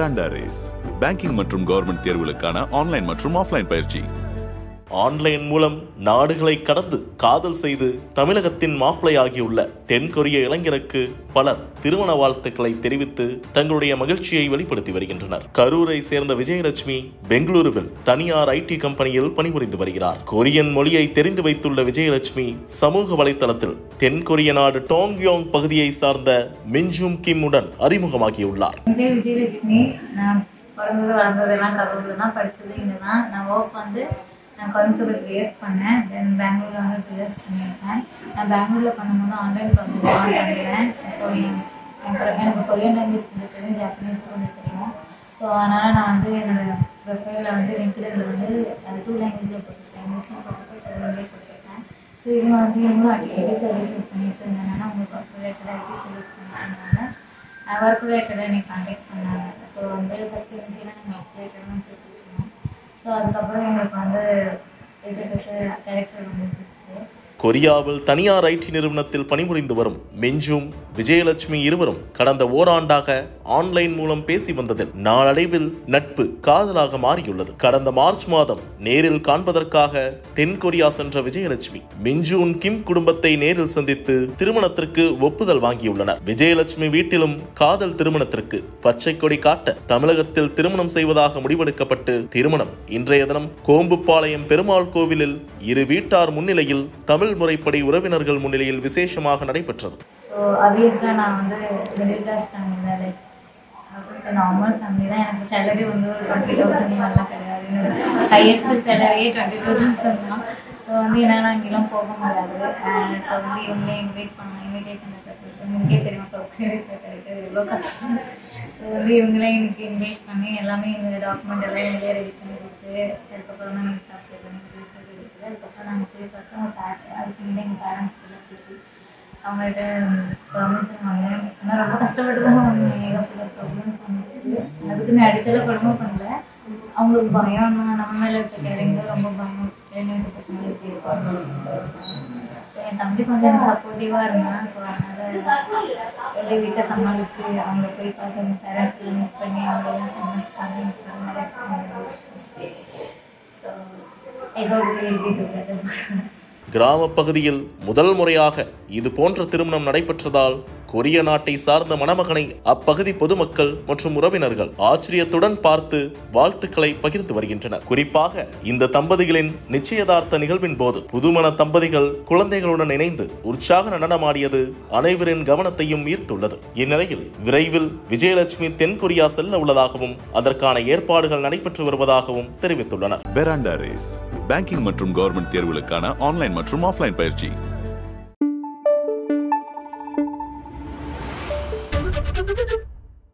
பெராண்டா Race banking மற்றும் government தேர்வுகளுக்கான online மற்றும் ஆஃப்லைன் பயிற்சி. ஆன்லைன் மூலம் நாடுகளை கடந்து காதல் செய்து தமிழகத்தின் மாப்பிளையாகியுள்ள தென்கொரிய இளைஞருக்கு பலர் திருமண வாழ்த்துக்களை தெரிவித்து தங்களுடைய மகிழ்ச்சியை வெளிப்படுத்தி வருகின்றனர். கரூரை சேர்ந்த விஜயலட்சுமி பெங்களூருவில் தனியார் ஐடி கம்பெனியில் பணிபுரிந்து வருகிறார். கொரியன் மொழியை தெரிந்து வைத்துள்ள விஜயலட்சுமி சமூக வலைதளத்தில் தென்கொரிய நாடு டோங்யோங் பகுதியை சார்ந்த மின்ஜூம் கிம் உடன் அறிமுகமாகியுள்ளார். நான் கோயம்புத்தூர் 3 இயர்ஸ் பண்ணேன். தென் பெங்களூரில் வந்து 2 இயர்ஸ் பண்ணியிருக்கேன். நான் பெங்களூரில் பண்ணும்போது ஆன்லைன் ப்ராஜெக்ட் பண்ணுவேன். ஸோ எனக்கு கொரியன் லாங்குவேஜ் கொஞ்சம் தெரியும், ஜாப்பனீஸும் கொஞ்சம் தெரியும். ஸோ அதனால் நான் வந்து என்னோடய ப்ரொஃபைலில் வந்து லிங்க்டின்ல வந்து 2 லாங்குவேஜில் போட்டிருக்கேன். இங்கிலீஷில் போட்டிருக்கேன், தெலுங்குலேயே போட்டிருக்கேன். ஸோ இவங்களும் ஐடி சர்வீஸ் பண்ணிட்டு இருந்தேன்னா உங்களுக்கு ஒர்க் ரிலேட்டடாக ஐடி சர்வீஸ் பண்ணிட்டு ஒர்க் ரிலேட்டடாக என்னை கான்டாக்ட் பண்ணாங்க. ஸோ வந்து ஃபஸ்ட்டு இருந்துச்சுன்னா நீங்கள் ஒர்க் ரிலேட்டடாக பேசிட்டுருந்தோம். ஸோ அதுக்கப்புறம் எங்களுக்கு வந்து கேரக்டர் ரொம்ப பிடிச்சது. கொரியாவில் தனியார் ஐடி நிறுவனத்தில் பணிபுரிந்து வரும் மின்ஜூம் விஜயலட்சுமி இருவரும் கடந்த ஓராண்டாக ஆன்லைன் மூலம் பேசி வந்ததில் நாளடைவில் நட்பு காதலாக மாறியுள்ளது. கடந்த மார்ச் மாதம் நேரில் காண்பதற்காக தென்கொரியா சென்ற விஜயலட்சுமி மின்ஜூன் கிம் குடும்பத்தை நேரில் சந்தித்து திருமணத்திற்கு ஒப்புதல் வாங்கியுள்ளனர். விஜயலட்சுமி வீட்டிலும் காதல் திருமணத்திற்கு பச்சை கொடி காட்ட தமிழகத்தில் திருமணம் செய்வதாக முடிவெடுக்கப்பட்டு திருமணம் இன்றைய தினம் கோம்புப்பாளையம் பெருமாள் கோவிலில் இரு வீட்டார் முன்னிலையில் தமிழ் முறைப்படி உறவினர்கள் முன்னிலையில் விசேஷமாக நடைபெற்றது. ஸோ ஆப்வியஸ்லாக நான் வந்து மிடில் கிளாஸ் ஃபேமிலி தான், லைக் நார்மல் ஃபேமிலி தான். எனக்கு சேலரி வந்து ஒரு 20,000 மாதிரிலாம் கிடையாது. என்னோட ஹையஸ்ட் சேலரியே 22,000 தான். ஸோ வந்து என்னால் அங்கெல்லாம் போக முடியாது. ஸோ வந்து இவங்களே இன்வைட் பண்ணலாம், இன்விடேஷன் லெட்டர் கொடுத்து உங்களுக்கே தெரியும் சர்ப்ரைஸாக கிடைக்கிறது எவ்வளோ கஷ்டம். ஸோ வந்து இவங்களே எனக்கு இன்வைட் பண்ணி எல்லாமே இந்த டாக்குமெண்ட் எல்லாம் இவங்களே ரெடி பண்ணி கொடுத்து அதுக்கப்புறம் தான் எனக்கு சாப்பிட்டு கிடைச்சது. அதுக்கப்புறம் நாங்கள் போய் பார்த்தோம். அதுக்கு முன்னாடி எங்கள் பேரண்ட்ஸ் கூட பேசி அவங்கள்ட்ட பர்மிஷன் வாங்கினேன். ஆனால் ரொம்ப கஷ்டப்பட்டு தான் வாங்கினேன். ஏகப்பட்ட ப்ராப்ளம்ஸ் வந்துச்சு. அதுக்குன்னு அடிச்செல்லாம் கொடுமை பண்ணல. அவங்களுக்கு பயம் தான், நம்ம மேலே இருக்க கேரிங்கில் ரொம்ப பயம். ஏன்னு பசங்களுக்கு இருப்பாங்க. ஸோ என் தம்பி கொஞ்சம் எனக்கு சப்போர்ட்டிவாக இருந்தான். ஸோ அதனால் எப்படி வீட்டை சமாளித்து அவங்கள போய் பார்த்து எங்கள் பேரண்ட்ஸ்லாம் மீட் பண்ணி அவங்களெல்லாம் கன்வின்ஸ் பண்ணி மேரேஜ் பண்ணி. ஸோ கிராம பகுதியில் முதல் முறையாக இது போன்ற திருமணம் நடைபெற்றதால் கொரிய நாட்டை சார்ந்த மணமகனை அப்பகுதி பொதுமக்கள் மற்றும் உறவினர்கள் ஆச்சரியத்துடன் பார்த்து வாழ்த்துக்களை பகிர்ந்து வருகின்றனர். குறிப்பாக இந்த தம்பதிகளின் நிச்சயதார்த்த நிகழ்வின் போது புதுமண தம்பதிகள் குழந்தைகளுடன் இணைந்து உற்சாக நடனமாடியது அனைவரின் கவனத்தையும் ஈர்த்துள்ளது. இந்நிலையில் விரைவில் விஜயலட்சுமி தென்கொரியா செல்ல உள்ளதாகவும் அதற்கான ஏற்பாடுகள் நடைபெற்று வருவதாகவும் தெரிவித்துள்ளனர். பெராண்டா ரேஸ் பேங்கிங் மற்றும் கவர்மெண்ட் தேர்வுகளுக்கான ஆன்லைன் மற்றும் ஆஃப்லைன் பயிற்சி.